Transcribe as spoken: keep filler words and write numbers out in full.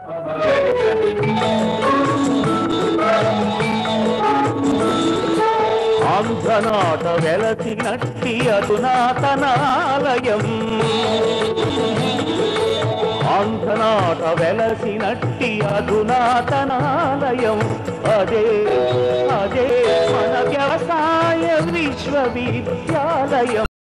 ఆంధ్రనాట వెలసినట్టి అధునాతనాలయం, ఆంధ్రనాట వెలసినట్టి అధునాతనాలయం, అదే అదే మన వ్యవసాయ విశ్వవిద్యాలయం.